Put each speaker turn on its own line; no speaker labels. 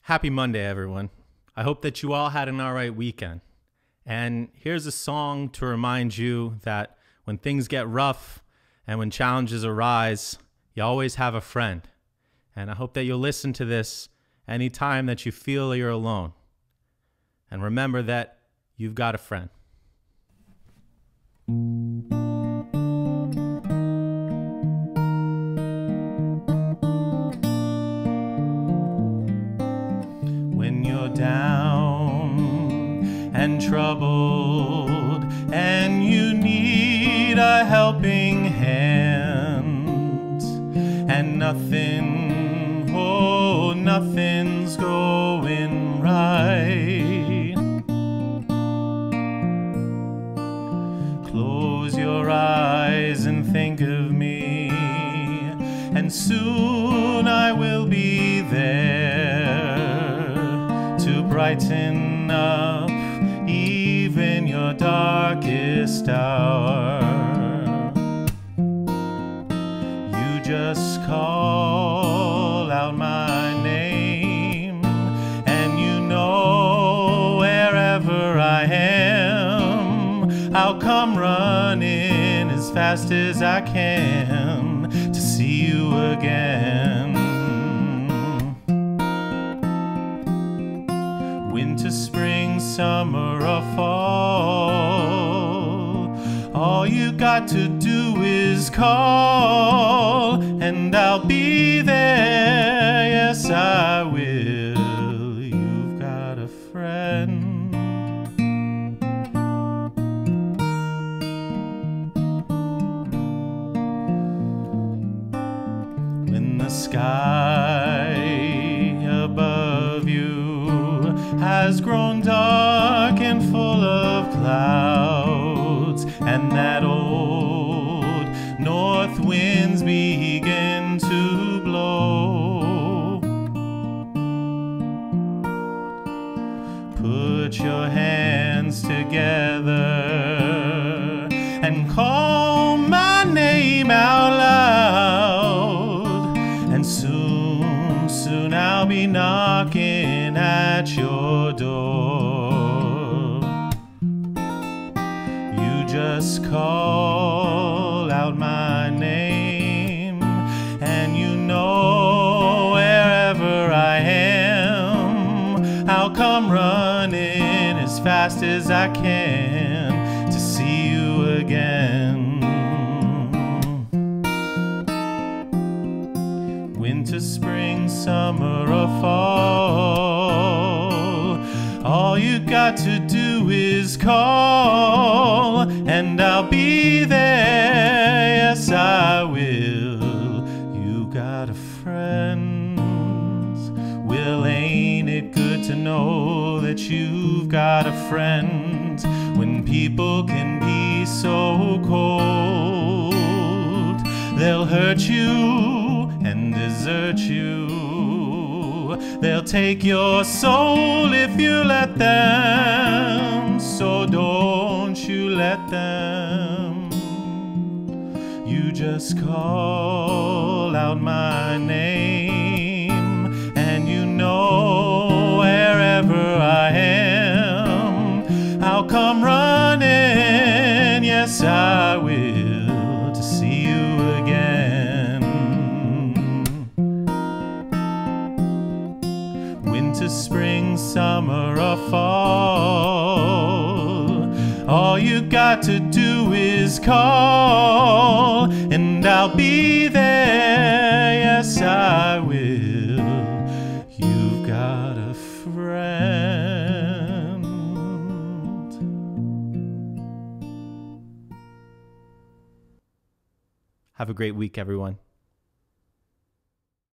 Happy Monday, everyone. I hope that you all had an all right weekend. And here's a song to remind you that when things get rough and when challenges arise, you always have a friend. And I hope that you'll listen to this anytime that you feel you're alone. And remember that you've got a friend. When you're down and troubled and you need a helping hand and nothing's going right, close your eyes and think of me, and soon I will be there to brighten up even your darkest hour. You just call out my name, and you know wherever I am, I'll come running as fast as I can to see you again. Winter, spring, summer, or fall, all you got to do is call, and I'll be there, yes I will. You've got a friend. When the sky above you has grown dark and full of clouds, and that old north winds begin to blow, put your hands together and call my name out loud, and soon I'll be knocking at your door. You just call out my name, and you know wherever I am, I'll come running as fast as I can to see you again. Winter, spring, summer, or fall, all you got to do is call, and I'll be there, yes I will. You got a friend. Well, ain't it good to know that you've got a friend when people can be so cold? They'll hurt you and desert you. They'll take your soul if you let them, so don't you let them. You just call out my name, and you know wherever I am, I'll come running, yes I will, to see you again. Winter, spring, summer, or fall, all you got to do is call, and I'll be there, yes I will. You've got a friend. Have a great week, everyone.